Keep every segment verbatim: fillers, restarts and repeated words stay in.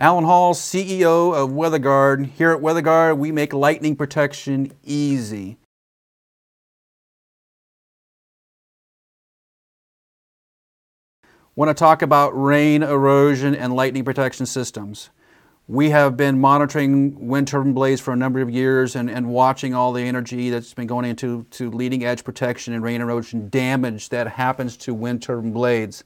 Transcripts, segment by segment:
Alan Hall, C E O of WeatherGuard. Here at WeatherGuard, we make lightning protection easy. Want to talk about rain, erosion, and lightning protection systems. We have been monitoring wind turbine blades for a number of years and, and watching all the energy that's been going into to leading edge protection and rain erosion damage that happens to wind turbine blades.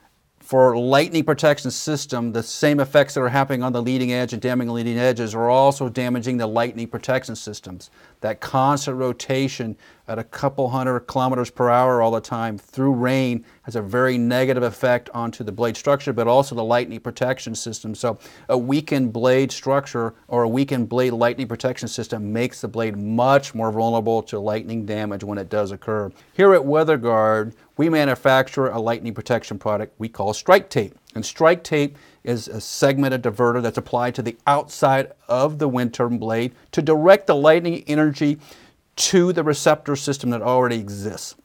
For lightning protection system, the same effects that are happening on the leading edge and damaging the leading edges are also damaging the lightning protection systems. That constant rotation at a couple hundred kilometers per hour all the time through rain has a very negative effect onto the blade structure, but also the lightning protection system. So a weakened blade structure or a weakened blade lightning protection system makes the blade much more vulnerable to lightning damage when it does occur. Here at WeatherGuard, we manufacture a lightning protection product we call StrikeTape. And StrikeTape is a segmented diverter that's applied to the outside of the wind turbine blade to direct the lightning energy to the receptor system that already exists.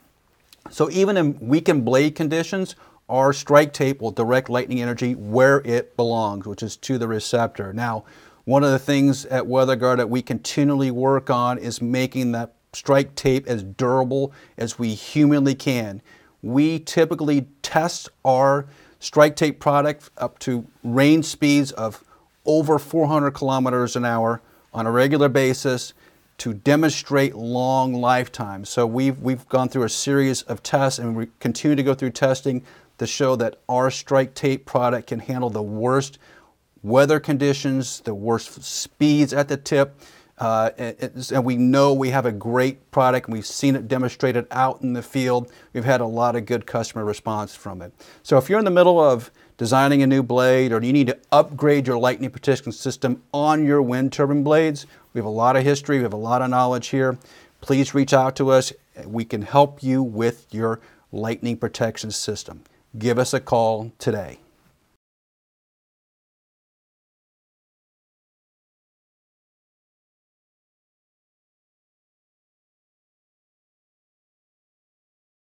So even in weakened blade conditions, our StrikeTape will direct lightning energy where it belongs, which is to the receptor. Now, one of the things at WeatherGuard that we continually work on is making that StrikeTape as durable as we humanly can. We typically test our StrikeTape product up to range speeds of over four hundred kilometers an hour on a regular basis to demonstrate long lifetimes. So we've, we've gone through a series of tests and we continue to go through testing to show that our StrikeTape product can handle the worst weather conditions, the worst speeds at the tip. Uh, and, and we know we have a great product and we've seen it demonstrated out in the field. We've had a lot of good customer response from it. So if you're in the middle of designing a new blade or you need to upgrade your lightning protection system on your wind turbine blades, we have a lot of history, we have a lot of knowledge here. Please reach out to us. We can help you with your lightning protection system. Give us a call today.